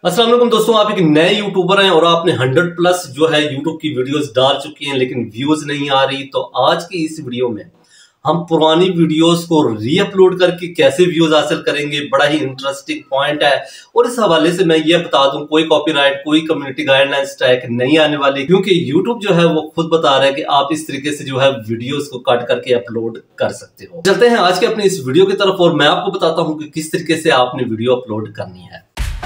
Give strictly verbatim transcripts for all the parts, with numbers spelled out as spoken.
अस्सलाम वालेकुम दोस्तों, आप एक नए यूट्यूबर हैं और आपने हंड्रेड प्लस जो है यूट्यूब की वीडियोस डाल चुकी हैं लेकिन व्यूज नहीं आ रही। तो आज की इस वीडियो में हम पुरानी वीडियोस को री अपलोड करके कैसे व्यूज हासिल करेंगे, बड़ा ही इंटरेस्टिंग पॉइंट है। और इस हवाले से मैं ये बता दूं, कोई कॉपीराइट कोई कम्युनिटी गाइडलाइन स्ट्राइक नहीं आने वाली, क्योंकि यूट्यूब जो है वो खुद बता रहा है कि आप इस तरीके से जो है वीडियोस को कट करके अपलोड कर सकते हो। चलते हैं आज के अपने इस वीडियो की तरफ और मैं आपको बताता हूँ कि किस तरीके से आपने वीडियो अपलोड करनी है।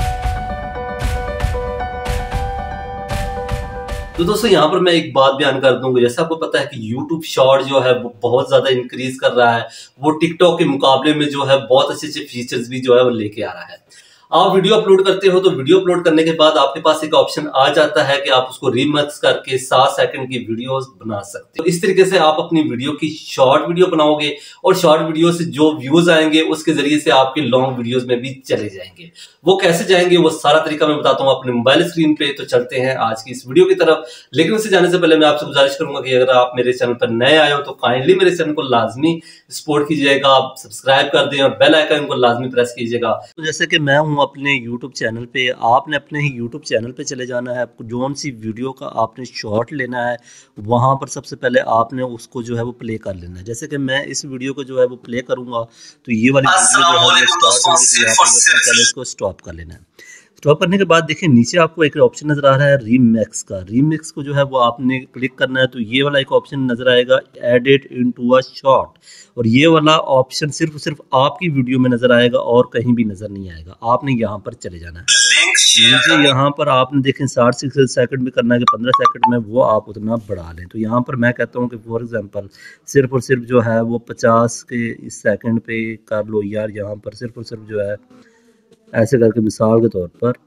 तो दोस्तों यहाँ पर मैं एक बात बयान कर दूंगा, जैसे आपको पता है कि YouTube शॉर्ट जो है वो बहुत ज्यादा इंक्रीज कर रहा है। वो टिकटॉक के मुकाबले में जो है बहुत अच्छे अच्छे फीचर्स भी जो है वो लेके आ रहा है। आप वीडियो अपलोड करते हो तो वीडियो अपलोड करने के बाद आपके पास एक ऑप्शन आ जाता है कि आप उसको रीमिक्स करके सात सेकंड की वीडियोस बना सकते हो। इस तरीके से आप अपनी वीडियो की शॉर्ट वीडियो बनाओगे और शॉर्ट वीडियो से जो व्यूज आएंगे उसके जरिए से आपके लॉन्ग वीडियोस में भी चले जाएंगे। वो कैसे जाएंगे वो सारा तरीका मैं बताता हूँ अपने मोबाइल स्क्रीन पे। तो चलते हैं आज की इस वीडियो की तरफ, लेकिन उससे जाने से पहले मैं आपसे गुजारिश करूंगा कि अगर आप मेरे चैनल पर नए आए हो तो काइंडली मेरे चैनल को लाजमी सपोर्ट कीजिएगा, आप सब्सक्राइब कर दें और बेल आइकन को लाजमी प्रेस कीजिएगा। तो जैसे कि मैं हूँ अपने यूट्यूब चैनल पे, आपने अपने ही यूट्यूब चैनल पे चले जाना है। आपको जोन सी वीडियो का आपने शॉर्ट लेना है, वहां पर सबसे पहले आपने उसको जो है वो प्ले कर लेना है। जैसे कि मैं इस वीडियो को जो है वो प्ले करूंगा तो ये वाली वीडियो जो है स्टार्ट होगी, पहले इसको स्टॉप कर लेना है। स्टॉप करने के बाद देखिए नीचे आपको एक ऑप्शन नजर आ रहा है रीमिक्स का। रीमिक्स को जो है वो आपने क्लिक करना है तो ये वाला एक ऑप्शन नजर आएगा एडिट इनटू अ शॉर्ट, और ये वाला ऑप्शन सिर्फ सिर्फ आपकी वीडियो में नजर आएगा और कहीं भी नजर नहीं आएगा। आपने यहाँ पर चले जाना है। नीचे यहाँ पर आपने देखें साठ सेकंड में करना है कि पंद्रह सेकंड में, वो आप उतना बढ़ा लें। तो यहाँ पर मैं कहता हूँ कि फॉर एग्जांपल सिर्फ और सिर्फ जो है वो पचास के इस सेकंड पे कर लो यार। यहाँ पर सिर्फ और सिर्फ जो है ऐसे करके मिसाल के तौर पर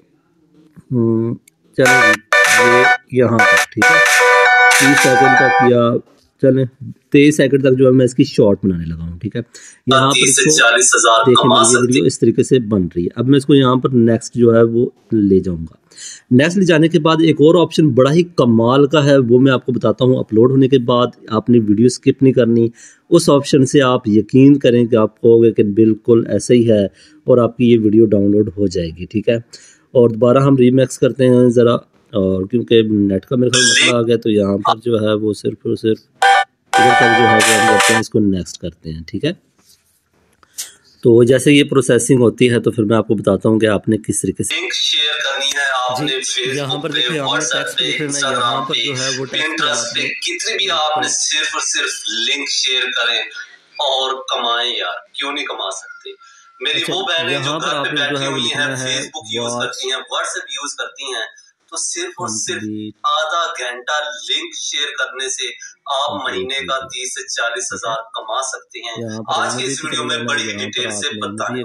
चलो ये यहाँ पर ठीक है तीस सेकंड तक या चले तेईस सेकंड तक जो है मैं इसकी शॉर्ट बनाने लगा हूँ। ठीक है, यहाँ पर इसको देखिए वीडियो इस तरीके से बन रही है। अब मैं इसको यहाँ पर नेक्स्ट जो है वो ले जाऊँगा। नेक्स्ट ले जाने के बाद एक और ऑप्शन बड़ा ही कमाल का है, वो मैं आपको बताता हूँ। अपलोड होने के बाद आपने वीडियो स्किप नहीं करनी। उस ऑप्शन से आप यकीन करें कि आप कहोगे कि बिल्कुल ऐसा ही है और आपकी ये वीडियो डाउनलोड हो जाएगी। ठीक है, और दोबारा हम रीमिक्स करते हैं ज़रा, और क्योंकि नेट का मेरे ख्याल मसला आ गया तो यहाँ पर जो है वो सिर्फ और सिर्फ इधर तक जो है वो हम करते हैं, इसको नेक्स्ट करते हैं। ठीक है, तो जैसे ये प्रोसेसिंग होती है तो फिर मैं आपको बताता हूँ कि आपने किस तरीके से लिंक शेयर करनी है। आपने यहाँ पर देखिए व्हाट्सएप पे, यहाँ पर जो है वो पिंटरेस्ट पे, कितने भी आपने सिर्फ और सिर्फ लिंक शेयर करें और कमाएं यार। क्यों नहीं कमा सकते? मेरी वो बहनें जो घर पे बैठी हुई हैं, फेसबुक यूज करती हैं, व्हाट्सएप यूज करती हैं, तो सिर्फ और सिर्फ आधा घंटा लिंक शेयर करने से आप महीने का तीस से चालीस हजार कमा सकते हैं। आज की इस वीडियो में बड़ी डिटेल से बताने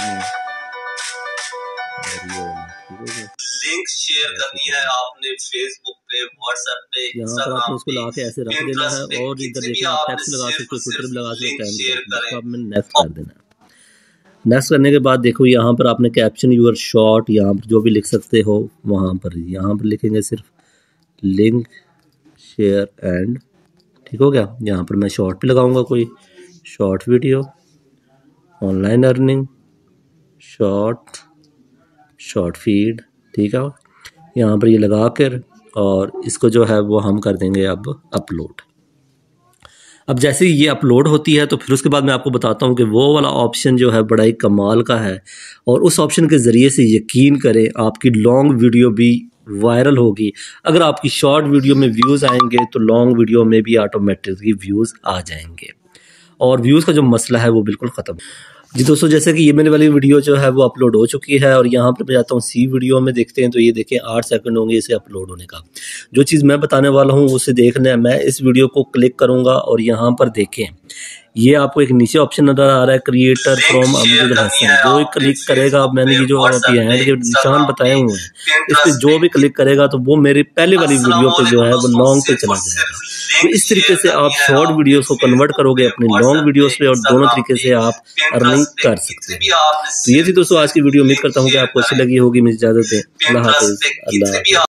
लिंक शेयर करनी है आपने फेसबुक पे, व्हाट्सएप पे, इंस्टाग्राम पे, पिंटरेस्ट पे, कितने भी आपने सिर्फ और सिर्फ लिंक शेयर करें। नेक्स्ट कर देना। नेक्स्ट करने के बाद देखो यहाँ पर आपने कैप्शन यूर शॉर्ट यहाँ पर जो भी लिख सकते हो वहाँ पर यहाँ पर लिखेंगे सिर्फ लिंक शेयर एंड। ठीक हो गया। यहाँ पर मैं शॉर्ट पे लगाऊंगा कोई short video, online earning, short short feed. ठीक है, यहाँ पर ये लगा कर और इसको जो है वो हम कर देंगे अब अपलोड। अब जैसे ये अपलोड होती है तो फिर उसके बाद मैं आपको बताता हूँ कि वो वाला ऑप्शन जो है बड़ा ही कमाल का है, और उस ऑप्शन के ज़रिए से यकीन करें आपकी लॉन्ग वीडियो भी वायरल होगी। अगर आपकी शॉर्ट वीडियो में व्यूज़ आएंगे तो लॉन्ग वीडियो में भी ऑटोमेटिकली व्यूज़ आ जाएंगे और व्यूज़ का जो मसला है वो बिल्कुल ख़त्म। जी दोस्तों, जैसे कि ये मेरे वाली वीडियो जो है वो अपलोड हो चुकी है और यहाँ पर मैं जाता हूँ सी वीडियो में, देखते हैं तो ये देखें आठ सेकंड होंगे इसे अपलोड होने का। जो चीज़ मैं बताने वाला हूँ उसे देखना है। मैं इस वीडियो को क्लिक करूँगा और यहाँ पर देखें ये आपको एक नीचे ऑप्शन नजर आ रहा है क्रिएटर फ्रॉम अमजद हसन। जो भी क्लिक करेगा, मैंने ये जो हैंड के निशान बताए हुए हैं इस पर जो भी क्लिक करेगा तो वो मेरी पहले वाली वीडियो पे जो है वो लॉन्ग पे चला जाएगा। तो इस तरीके से आप शॉर्ट वीडियोस को कन्वर्ट करोगे अपने लॉन्ग वीडियोस पे और दोनों तरीके से आप अर्निंग कर सकते हैं। तो ये थी दोस्तों आज की वीडियो। उम्मीद करता हूँ कि आपको अच्छी लगी होगी। मुझे इजाजत दें। अल्लाह हाफिज़। अल्लाह